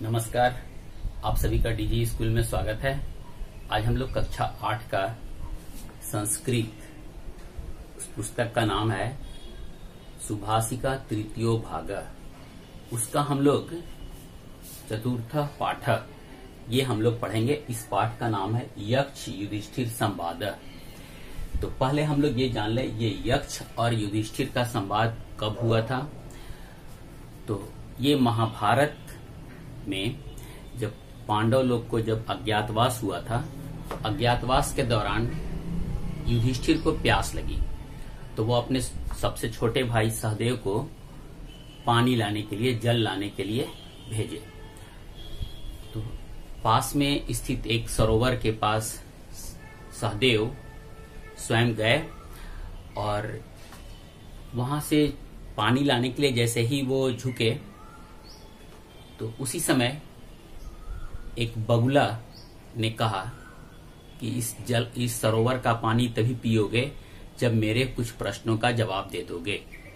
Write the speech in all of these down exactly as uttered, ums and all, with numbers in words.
नमस्कार, आप सभी का डीजी स्कूल में स्वागत है। आज हम लोग कक्षा आठ का संस्कृत, उस पुस्तक का नाम है सुभाषिका तृतीयो भाग। उसका हम लोग चतुर्थ पाठ ये हम लोग पढ़ेंगे। इस पाठ का नाम है यक्ष युधिष्ठिर संवाद। तो पहले हम लोग ये जान ले, ये यक्ष और युधिष्ठिर का संवाद कब हुआ था। तो ये महाभारत में जब पांडव लोग को जब अज्ञातवास हुआ था, तो अज्ञातवास के दौरान युधिष्ठिर को प्यास लगी, तो वो अपने सबसे छोटे भाई सहदेव को पानी लाने के लिए, जल लाने के लिए भेजे। तो पास में स्थित एक सरोवर के पास सहदेव स्वयं गए और वहां से पानी लाने के लिए जैसे ही वो झुके, तो उसी समय एक बगुला ने कहा कि इस जल इस सरोवर का पानी तभी पियोगे जब मेरे कुछ प्रश्नों का जवाब दे दोगे।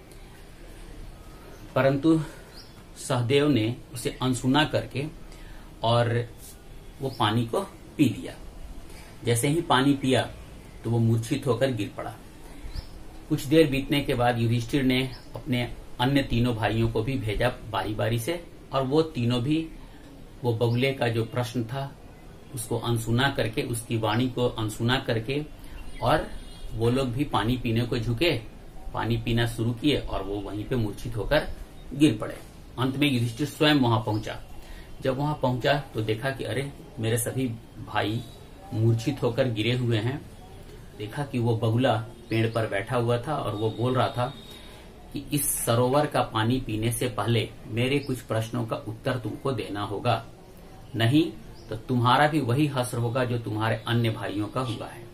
परंतु सहदेव ने उसे अनसुना करके और वो पानी को पी लिया। जैसे ही पानी पिया तो वो मूर्छित होकर गिर पड़ा। कुछ देर बीतने के बाद युधिष्ठिर ने अपने अन्य तीनों भाइयों को भी भेजा बारी बारी से, और वो तीनों भी वो बगुले का जो प्रश्न था उसको अनसुना करके, उसकी वाणी को अनसुना करके, और वो लोग भी पानी पीने को झुके, पानी पीना शुरू किए और वो वहीं पे मूर्छित होकर गिर पड़े। अंत में युधिष्ठिर स्वयं वहां पहुंचा। जब वहां पहुंचा तो देखा कि अरे मेरे सभी भाई मूर्छित होकर गिरे हुए हैं। देखा कि वो बगुला पेड़ पर बैठा हुआ था और वो बोल रहा था कि इस सरोवर का पानी पीने से पहले मेरे कुछ प्रश्नों का उत्तर तुमको देना होगा, नहीं तो तुम्हारा भी वही हश्र होगा जो तुम्हारे अन्य भाइयों का हुआ है।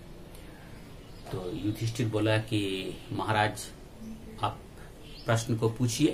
तो युधिष्ठिर बोला कि महाराज आप प्रश्न को पूछिए।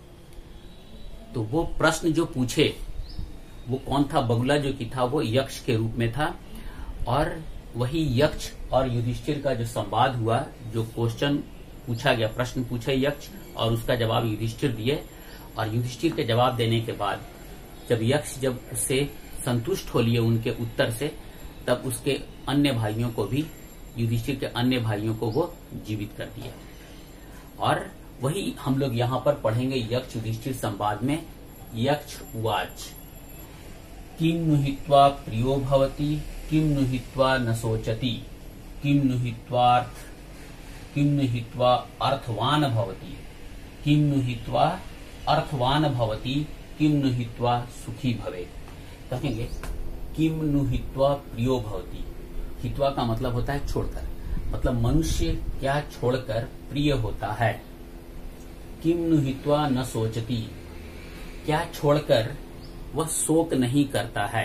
तो वो प्रश्न जो पूछे वो कौन था? बगुला जो की था वो यक्ष के रूप में था, और वही यक्ष और युधिष्ठिर का जो संवाद हुआ, जो क्वेश्चन पूछा गया, प्रश्न पूछे यक्ष और उसका जवाब युधिष्ठिर दिए। और युधिष्ठिर के जवाब देने के बाद जब यक्ष जब उससे संतुष्ट हो लिए उनके उत्तर से, तब उसके अन्य भाइयों को भी, युधिष्ठिर के अन्य भाइयों को वो जीवित कर दिया। और वही हम लोग यहाँ पर पढ़ेंगे यक्ष युधिष्ठिर संवाद में। यक्ष उवाच किम नुहित्वा प्रियो भवति, किम नुहित्वा न शोचति, किम नुहित्वार्थ किम नुहित्वा अर्थवान भवति, किम नुहित्वा अर्थवान भवति, किम नुहित्वा सुखी भवे। कहेंगे किम नुहित्वा प्रियो भवति। हित्वा का मतलब होता है छोड़कर, मतलब मनुष्य क्या छोड़कर प्रिय होता है। किम नुहित्वा न शोचति, क्या छोड़कर वह शोक नहीं करता है।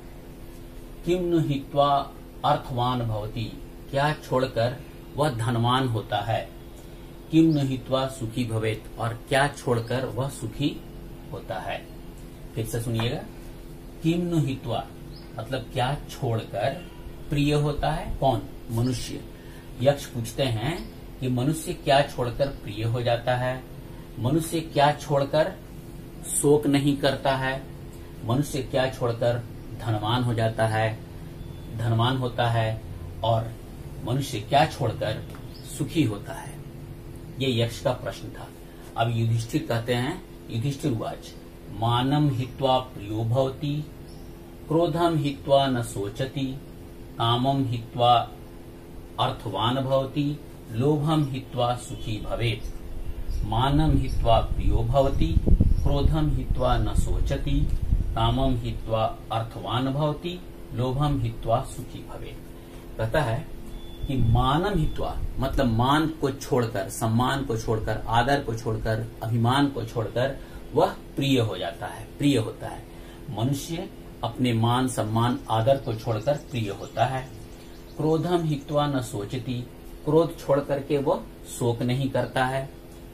किम नुहित्वा अर्थवान भवति, क्या छोड़कर वह धनवान होता है। किम नुहित्वा सुखी भवेत, और क्या छोड़कर वह सुखी होता है। फिर से सुनिएगा, किम नुहित्वा मतलब क्या छोड़कर प्रिय होता है। कौन? मनुष्य। यक्ष पूछते हैं कि मनुष्य क्या छोड़कर प्रिय हो जाता है, मनुष्य क्या छोड़कर शोक नहीं करता है, मनुष्य क्या छोड़कर धनवान हो जाता है, धनवान होता है, और मनुष्य क्या छोड़कर सुखी होता है। ये यक्ष का प्रश्न था। अब युधिष्ठिर कहते हैं, युधिष्ठिर उवाच मानम हित्वा प्रियो भवति, क्रोधम हित्वा न शोचति, कामम हित्वा अर्थवान भवति, लोभम हित्वा सुखी भवेत्। मानम हित्वा प्रियो भवति, क्रोधम हित्वा न शोचति, कामम हित्वा अर्थवान भवति, लोभम हित्वा सुखी भवेत्। कहता है कि मानम हित्वा मतलब मान को छोड़कर, सम्मान को छोड़कर, आदर को छोड़कर, अभिमान को छोड़कर वह प्रिय हो जाता है, प्रिय होता है। मनुष्य अपने मान, सम्मान, आदर को छोड़कर प्रिय होता है। क्रोधम हित्वा न शोचति, क्रोध छोड़ करके वह शोक नहीं करता है।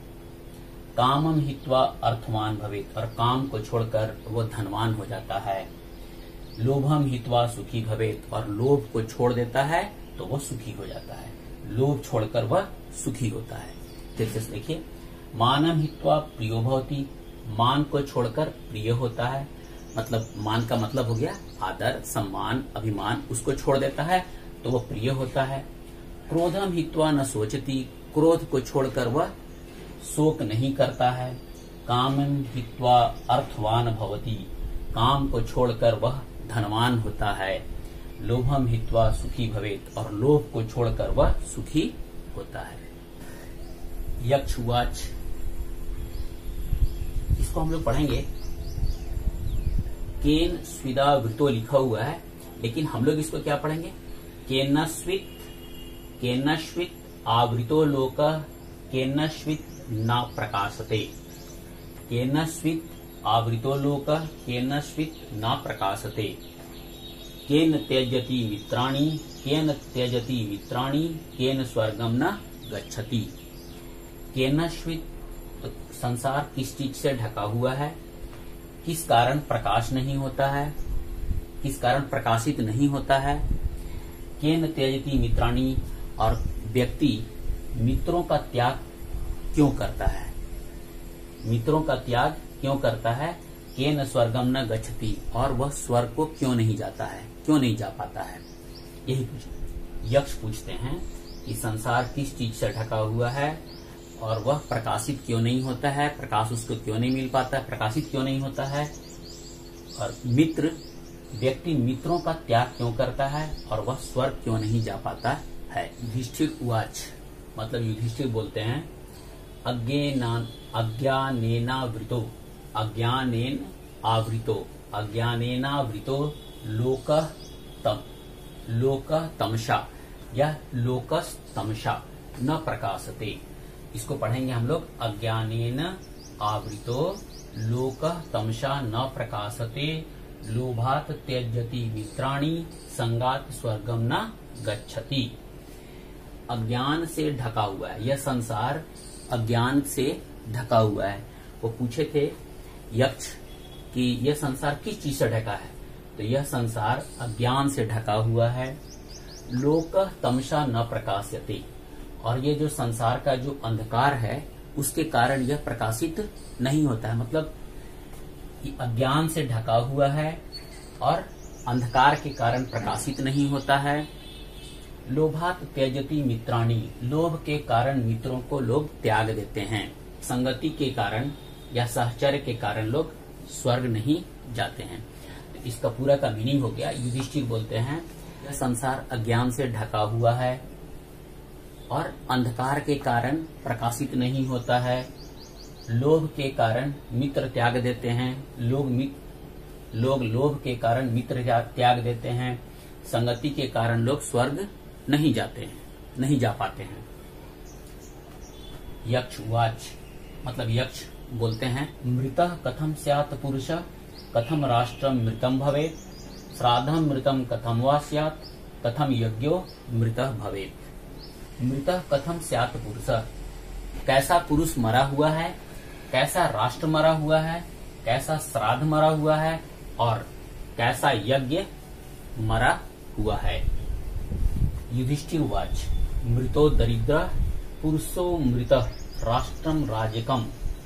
कामम हित्वा अर्थवान भवेत्, और काम को छोड़कर वह धनवान हो जाता है। लोभम हित्वा सुखी भवेत्, और लोभ को छोड़ देता है तो वह सुखी हो जाता है। लोभ छोड़कर वह सुखी होता है। फिर से देखिए, मानम हित्वा प्रियो भवति, मान को छोड़कर प्रिय होता है। मतलब मान का मतलब हो गया आदर, सम्मान, अभिमान, उसको छोड़ देता है तो वह प्रिय होता है। क्रोधम हित्वा न सोचती, क्रोध को छोड़कर वह शोक नहीं करता है। कामम हित्वा अर्थवान भवति, काम को छोड़कर वह धनवान होता है। लोभम हित्वा सुखी भवेत, और लोभ को छोड़कर वह सुखी होता है। यक्ष उवाच, इसको हम लोग पढ़ेंगे। केन स्विदा वृतो लिखा हुआ है, लेकिन हम लोग इसको क्या पढ़ेंगे? केनस्वित केनस्वित आवृतो लोक केनस्वित न प्रकाशते। केनस्वित आवृतो लोक केनस्वित न प्रकाशते। केन त्यजति मित्राणि केन त्यजति मित्राणि केन स्वर्गम न गच्छति। केनस्वित, तो संसार किस चीज से ढका हुआ है, किस कारण प्रकाश नहीं होता है, किस कारण प्रकाशित नहीं होता है। केन त्यजति मित्राणि, और व्यक्ति मित्रों का त्याग क्यों करता है, मित्रों का त्याग क्यों करता है। केन स्वर्गम न गच्छति, और वह स्वर्ग को क्यों नहीं जाता है, क्यों नहीं जा पाता है। यही पूछ यक्ष पूछते हैं कि संसार किस चीज से ढका हुआ है और वह प्रकाशित क्यों नहीं होता है, प्रकाश उसको क्यों नहीं मिल पाता, प्रकाशित क्यों नहीं होता है। और मित्र, व्यक्ति मित्रों का त्याग क्यों करता है और वह स्वर्ग क्यों नहीं जा पाता है। युधिष्ठिर उवाच, मतलब युधिष्ठिर बोलते हैं, अज्ञानेनावृतो अज्ञानेन आवृतो अज्ञानेनावृतो लोकः तम लोकः तमसा या लोकस तमसा न प्रकाशते। इसको पढ़ेंगे हम लोग। अज्ञानेन आवृतो लोकः तमसा न प्रकाशते लोभात त्यजति मित्राणि संगात स्वर्गम न गच्छति। अज्ञान से ढका हुआ है, यह संसार अज्ञान से ढका हुआ है। वो पूछे थे यक्ष कि यह संसार किस चीज से ढका है, तो यह संसार अज्ञान से ढका हुआ है। लोकः तमसा न प्रकाश्यते, और ये जो संसार का जो अंधकार है उसके कारण यह प्रकाशित नहीं होता है। मतलब अज्ञान से ढका हुआ है और अंधकार के कारण प्रकाशित नहीं होता है। लोभात त्यजति मित्राणि, लोभ के कारण मित्रों को लोग त्याग देते हैं। संगति के कारण या सहचर्य के कारण लोग स्वर्ग नहीं जाते हैं। तो इसका पूरा का मीनिंग हो गया। युधिष्ठिर बोलते हैं यह संसार अज्ञान से ढका हुआ है और अंधकार के कारण प्रकाशित नहीं होता है। लोभ के कारण मित्र त्याग देते हैं, लोग मित्र लोग लोभ के कारण मित्र त्याग देते हैं। संगति के कारण लोग स्वर्ग नहीं जाते हैं, नहीं जा पाते हैं। यक्ष उवाच, मतलब यक्ष बोलते हैं, मृतः कथम स्यात् पुरुषः कथम राष्ट्रम मृतम भवेत् श्राद्धम मृतम कथम वा स्यात् कथम यज्ञो मृतः भवेत्। मृतः कथम स्यात् पुरुषः, कैसा पुरुष मरा हुआ है, कैसा राष्ट्र मरा हुआ है, कैसा श्राद्ध मरा हुआ है और कैसा यज्ञ मरा हुआ है। युधिष्ठिर उवाच, मृतो दरिद्र पुरुषो मृतः राष्ट्रम राजकम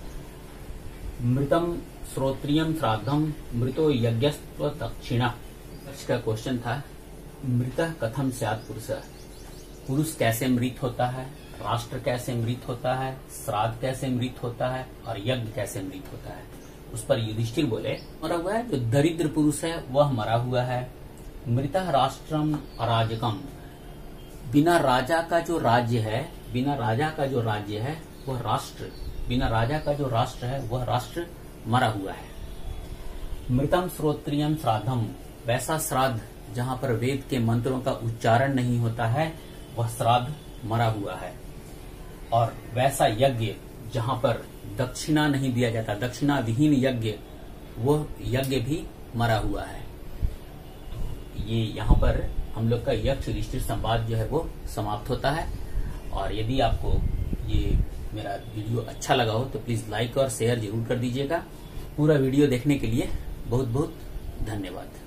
मृतम श्रोत्रियम श्राद्धम मृतो यज्ञस्त्व दक्षिणा। इसका क्वेश्चन था, मृतः कथम स्यात् पुरुषः, पुरुष कैसे मृत होता है, राष्ट्र कैसे मृत होता है, श्राद्ध कैसे मृत होता है और यज्ञ कैसे मृत होता है। उस पर युधिष्ठिर बोले, मरा हुआ है जो दरिद्र पुरुष है वह मरा हुआ है। मृतः राष्ट्रम अराजकम, बिना राजा का जो राज्य है, बिना राजा का जो राज्य है वह राष्ट्र, बिना राजा का जो राष्ट्र है वह राष्ट्र मरा हुआ है। मृतम श्रोत्रियम श्राद्धम, वैसा श्राद्ध जहाँ पर वेद के मंत्रों का उच्चारण नहीं होता है वह श्राद्ध मरा हुआ है। और वैसा यज्ञ जहाँ पर दक्षिणा नहीं दिया जाता, दक्षिणा विहीन यज्ञ, वह यज्ञ भी मरा हुआ है। ये यहाँ पर हम लोग का यक्ष युधिष्ठिर संवाद जो है वो समाप्त होता है। और यदि आपको ये मेरा वीडियो अच्छा लगा हो तो प्लीज लाइक और शेयर जरूर कर दीजिएगा। पूरा वीडियो देखने के लिए बहुत बहुत धन्यवाद।